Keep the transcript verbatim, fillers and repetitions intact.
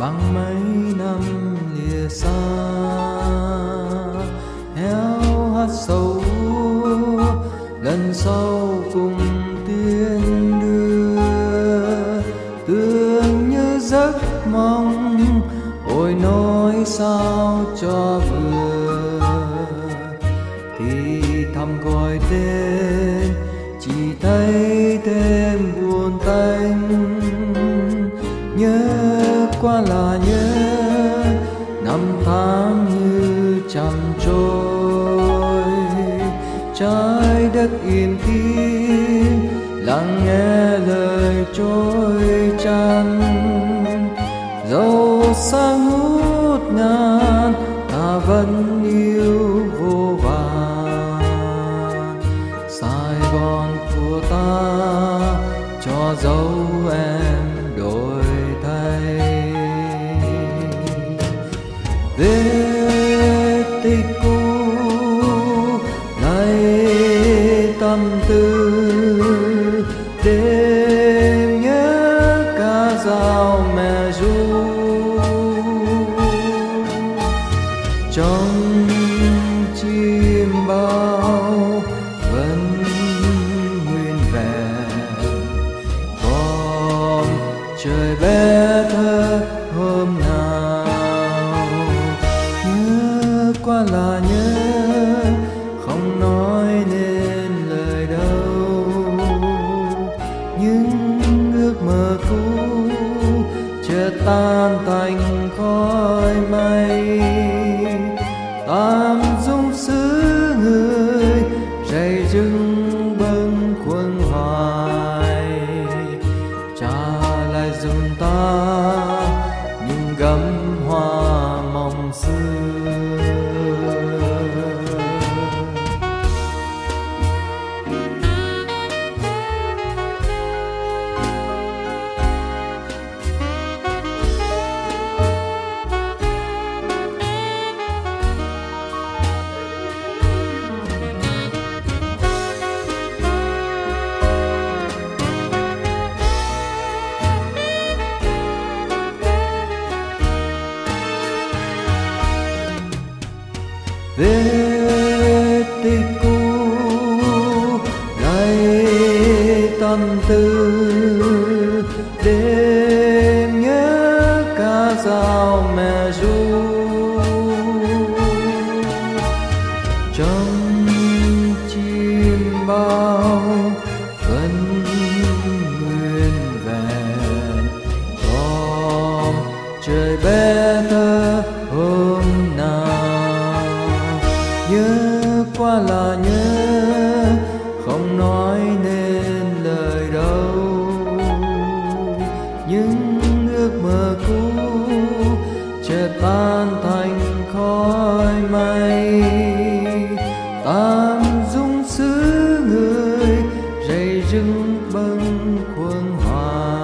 bằng mấy năm lìa xa. Héo hát sâu lần sau cùng tiến đưa, tưởng như giấc mong ôi nói sao cho vừa. Thì thầm gọi tên chỉ thấy thêm buồn tanh, nhớ qua là nhớ năm tháng như chậm trôi. Trái đất yên tĩnh lắng nghe lời trôi chăn, dẫu sáng ngút ngàn ta vẫn yêu vô vàn. Sài Gòn của ta cho dấu em đổi thay. Vết tích cũ nay tâm tư, đêm nhớ ca dao mẹ ru. Trong chim bao vẫn nguyên vẹn, còn trời bé thơ hôm nào. Nhớ qua là nhớ không nói nên lời đâu, những ước mơ cũ chợt tan thành khói mây. Tam dung xứ người rầy rừng bâng khuâng hoài, trả lại dùm ta những gấm hoa mộng xưa. Vết tích cũ đầy tâm tư, đêm nhớ ca dao mẹ ru. Trong chim bao vẫn nguyên vẹn, còn trời bé thơ hôm nào. Nhớ qua là nhớ không nói nên lời đâu, những ước mơ cũ chợt tan thành khói mây. Tam dung xứ người rầy rừng bâng khuâng hoài,